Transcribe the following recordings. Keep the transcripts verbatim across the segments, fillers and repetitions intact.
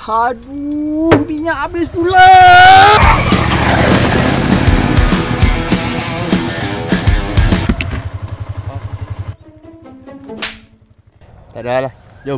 Aduh, minyak habis pula. Tak ada lah, jom.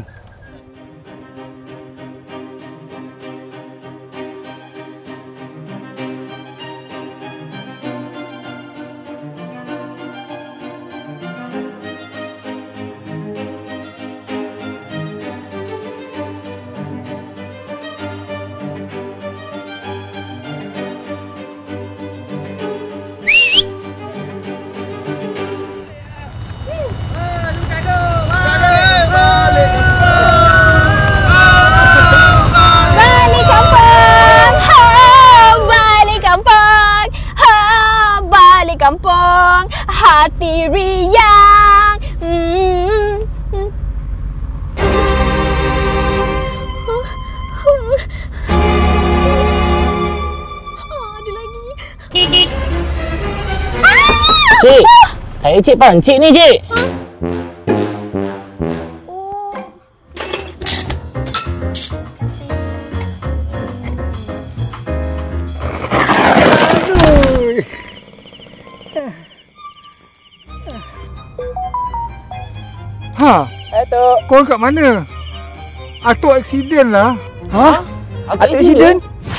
Kampung hati riang. Hmm. Oh, ada lagi. Cik, saya cik pancik ni, cik. Ha, Atuk. kau kat mana? Atuk aksiden lah. Ha? Atuk aksiden?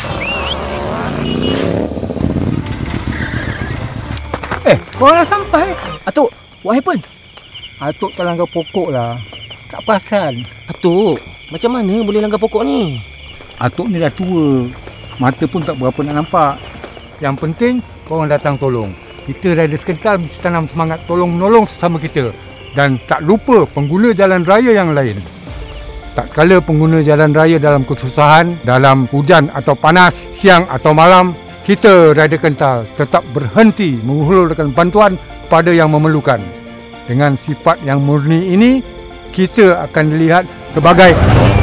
Eh, kau dah sampai? Atuk, what happened? Atuk terlanggar pokok lah. Tak perasan. Atuk, macam mana boleh langgar pokok ni? Atuk ni dah tua. Mata pun tak berapa nak nampak. Yang penting, korang datang tolong. Kita Rider Kental mesti tanam semangat tolong-menolong sesama kita. Dan tak lupa pengguna jalan raya yang lain. Tak kala pengguna jalan raya dalam kesusahan, dalam hujan atau panas, siang atau malam, kita Rider Kental tetap berhenti menghulurkan bantuan pada yang memerlukan. Dengan sifat yang murni ini, kita akan dilihat sebagai...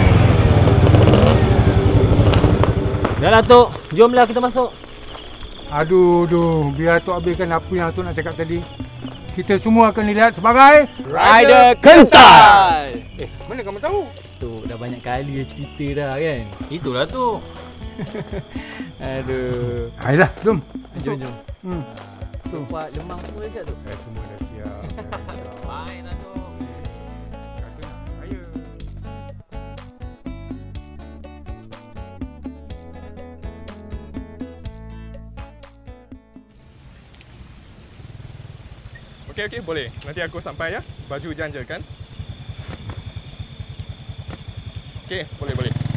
Dah lah, Tok. Jomlah kita masuk. Aduh, aduh, biar Atuk habiskan apa yang Atuk nak cakap tadi. Kita semua akan dilihat sebagai Rider Kental. Eh, mana kamu tahu? Tu dah banyak kali dia cerita dah kan. Itulah tu. Aduh. Ayolah, jom. Jom jom. Hmm. Tempat lemang semua dah siap tu. Eh, semua dah siap. Baiklah tu. Ayo. Okey, okey, boleh. Nanti aku sampai ya. Baju hujan je kan? Okey, boleh, boleh.